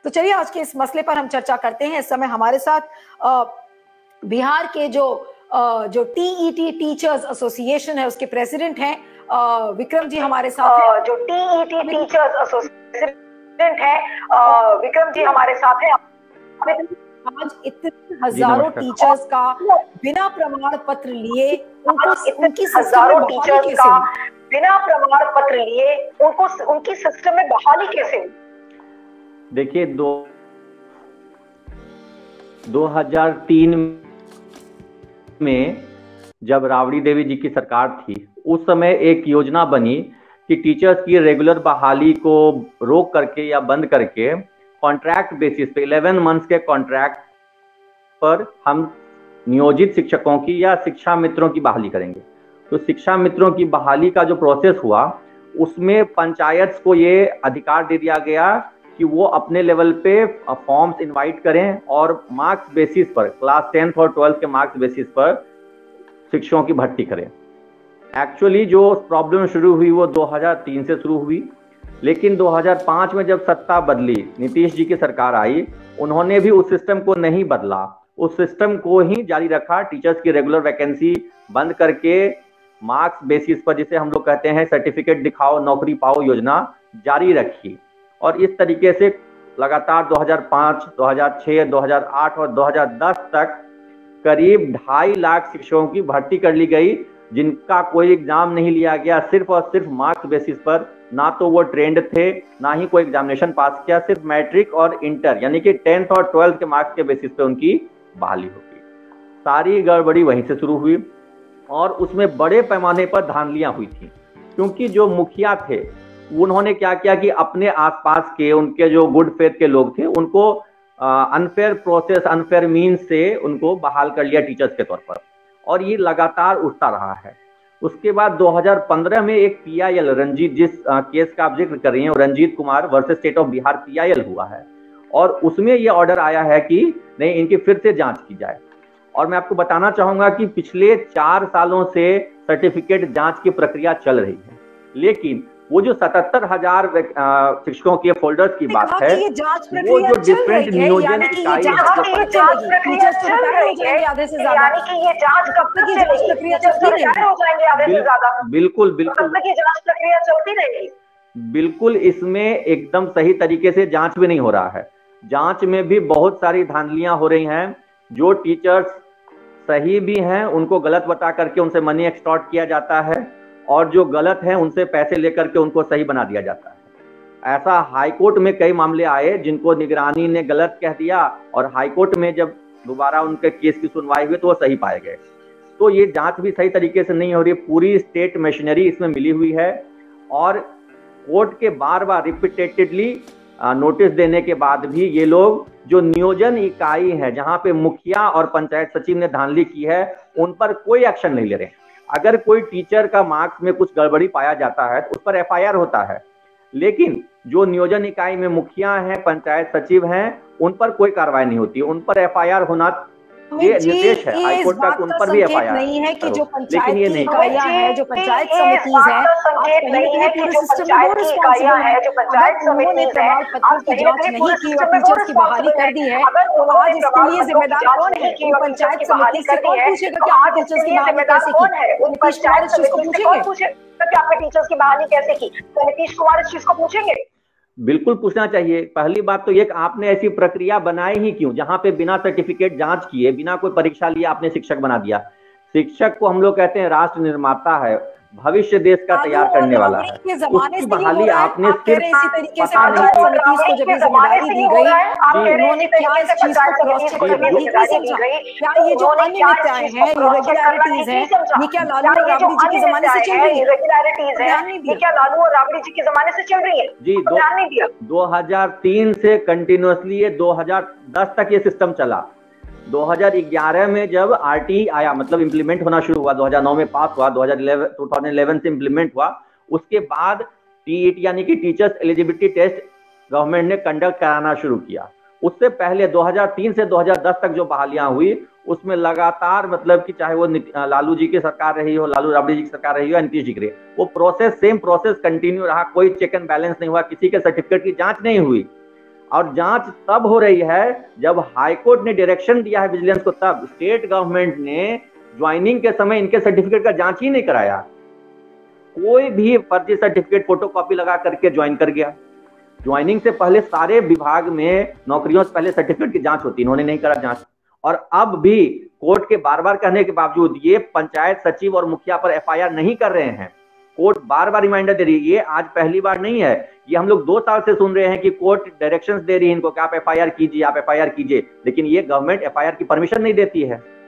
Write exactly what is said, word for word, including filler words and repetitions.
तो चलिए आज के इस मसले पर हम चर्चा करते हैं। इस समय हमारे साथ बिहार के जो जो टीईटी टीचर्स एसोसिएशन है उसके प्रेसिडेंट हैं विक्रम जी हमारे साथ हैं। जो टीईटी टीचर्स एसोसिएशन है विक्रम जी हमारे साथ हैं। आज इतने हजारों टीचर्स का बिना प्रमाण पत्र लिए उनको उनकी हजारों टीचर्स का बिना प्रमाण पत्र लिए उनको उनकी सिस्टम में बहाली कैसे हुई? देखिए, दो दो हजार तीन में जब राबड़ी देवी जी की सरकार थी, उस समय एक योजना बनी कि टीचर्स की रेगुलर बहाली को रोक करके या बंद करके कॉन्ट्रैक्ट बेसिस पे इलेवन मंथ्स के कॉन्ट्रैक्ट पर हम नियोजित शिक्षकों की या शिक्षा मित्रों की बहाली करेंगे। तो शिक्षा मित्रों की बहाली का जो प्रोसेस हुआ उसमें पंचायत को ये अधिकार दे दिया गया कि वो अपने लेवल पे फॉर्म्स इनवाइट करें और मार्क्स बेसिस पर क्लास टेंथ और ट्वेल्थ के मार्क्स बेसिस पर शिक्षकों की भर्ती करें। एक्चुअली जो प्रॉब्लम शुरू हुई वो दो हजार तीन से शुरू हुई, लेकिन दो हजार पाँच में जब सत्ता बदली, नीतीश जी की सरकार आई, उन्होंने भी उस सिस्टम को नहीं बदला, उस सिस्टम को ही जारी रखा। टीचर्स की रेगुलर वैकेंसी बंद करके मार्क्स बेसिस पर, जिसे हम लोग कहते हैं सर्टिफिकेट दिखाओ नौकरी पाओ योजना, जारी रखी। और इस तरीके से लगातार दो हजार पाँच, दो हजार छह, दो हजार आठ और दो हजार दस तक करीब ढाई लाख शिक्षकों की भर्ती कर ली गई, जिनका कोई एग्जाम नहीं लिया गया, सिर्फ और सिर्फ मार्क्स बेसिस पर। ना तो वो ट्रेंड थे, ना ही कोई एग्जामिनेशन पास किया, सिर्फ मैट्रिक और इंटर यानी कि टेंथ और ट्वेल्थ के मार्क्स के बेसिस पे उनकी बहाली होगी। सारी गड़बड़ी वहीं से शुरू हुई और उसमें बड़े पैमाने पर धांधलियां हुई थी, क्योंकि जो मुखिया थे उन्होंने क्या किया कि अपने आसपास के उनके जो गुड फेथ के लोग थे उनको अनफेयर प्रोसेस, अनफेयर मीन से उनको बहाल कर लिया टीचर्स के तौर पर, और ये लगातार उठता रहा है। उसके बाद दो हजार पंद्रह में एक पीआईएल, रंजीत जिस आ, केस का आप जिक्र कर रही हैं, Ranjit Kumar versus state of Bihar PIL हुआ है, और उसमें ये ऑर्डर आया है कि नहीं, इनकी फिर से जांच की जाए। और मैं आपको बताना चाहूंगा कि पिछले चार सालों से सर्टिफिकेट जांच की प्रक्रिया चल रही है, लेकिन वो जो सतहत्तर हजार शिक्षकों के फोल्डर्स की बात है, वो जो डिफरेंट नियोजन इकाई बिल्कुल बिल्कुल बिल्कुल इसमें एकदम सही तरीके से जांच भी नहीं हो रहा है। जांच में भी बहुत सारी धांधलियां हो रही हैं। जो टीचर्स सही भी हैं उनको गलत बता करके उनसे मनी एक्सटॉर्ट किया जाता है, और जो गलत हैं उनसे पैसे लेकर के उनको सही बना दिया जाता है। ऐसा हाईकोर्ट में कई मामले आए जिनको निगरानी ने गलत कह दिया, और हाईकोर्ट में जब दोबारा उनके केस की सुनवाई हुई तो वो सही पाए गए। तो ये जांच भी सही तरीके से नहीं हो रही, पूरी स्टेट मशीनरी इसमें मिली हुई है, और कोर्ट के बार बार रिपीटेडली नोटिस देने के बाद भी ये लोग जो नियोजन इकाई है, जहां पे मुखिया और पंचायत सचिव ने धांधली की है, उन पर कोई एक्शन नहीं ले रहे। अगर कोई टीचर का मार्क्स में कुछ गड़बड़ी पाया जाता है तो उस पर एफआईआर होता है, लेकिन जो नियोजन इकाई में मुखिया हैं, पंचायत सचिव हैं, उन पर कोई कार्रवाई नहीं होती। उन पर एफआईआर होना ये निर्देश है हाईकोर्ट का, उन पर भी एफआईआर नहीं है कि जो पंचायत की इकाइयां हैं, जो पंचायत समिति है, संकेत नहीं है कि जो पंचायत की इकाइयां हैं, जो पंचायत समिति है, आज की जांच नहीं की और टीचर्स की बहाली कर दी है, तो आज इसके लिए जिम्मेदार कौन है? उन पंचायत समिति से कौन पूछेगा कि आपने टीचर्स की बहाली कैसे की? उन पंचायत समिति से कौन पूछेगा कि आपने टीचर्स की बहाली कैसे की? तो नीतीश कुमार इस चीज को पूछेंगे? बिल्कुल पूछना चाहिए। पहली बात तो ये कि आपने ऐसी प्रक्रिया बनाई ही क्यों, जहां पे बिना सर्टिफिकेट जांच किए, बिना कोई परीक्षा लिए आपने शिक्षक बना दिया। शिक्षक को हम लोग कहते हैं राष्ट्र निर्माता है, भविष्य देश का तैयार करने वाला है, उसकी बहाली आपने सिर्फ पता नहीं जी। दो हजार तीन से कंटिन्यूअसली ये दो हजार दस तक ये सिस्टम चला। दो हजार ग्यारह में जब आरटीई आया, मतलब इंप्लीमेंट होना शुरू हुआ, दो हजार नौ में पास हुआ, दो हजार ग्यारह से इंप्लीमेंट हुआ, उसके बाद टीईटी यानी कि टीचर्स एलिजिबिलिटी टेस्ट गवर्नमेंट ने कंडक्ट कराना शुरू किया। उससे पहले दो हजार तीन से दो हजार दस तक जो बहालियां हुई उसमें लगातार, मतलब कि चाहे वो लालू जी की सरकार रही हो, लालू राबड़ी जी की सरकार रही हो, नीतीश जी की रही, वो प्रोसेस सेम प्रोसेस कंटिन्यू रहा, कोई चेक एंड बैलेंस नहीं हुआ, किसी के सर्टिफिकेट की जांच नहीं हुई। और जांच तब हो रही है जब हाईकोर्ट ने डायरेक्शन दिया है विजिलेंस को, तब स्टेट गवर्नमेंट ने ज्वाइनिंग के समय इनके सर्टिफिकेट का जांच ही नहीं कराया। कोई भी फर्जी सर्टिफिकेट फोटोकॉपी लगा करके ज्वाइन कर गया। ज्वाइनिंग से पहले सारे विभाग में नौकरियों से पहले सर्टिफिकेट की जांच होती, इन्होंने नहीं करा जांच। और अब भी कोर्ट के बार बार कहने के बावजूद ये पंचायत सचिव और मुखिया पर एफ आई आर नहीं कर रहे हैं। कोर्ट बार बार रिमाइंडर दे रही है, ये आज पहली बार नहीं है, ये हम लोग दो साल से सुन रहे हैं कि कोर्ट डायरेक्शंस दे रही है इनको कि आप एफ आई आर कीजिए, आप एफ आई आर कीजिए, लेकिन ये गवर्नमेंट एफ आई आर की परमिशन नहीं देती है।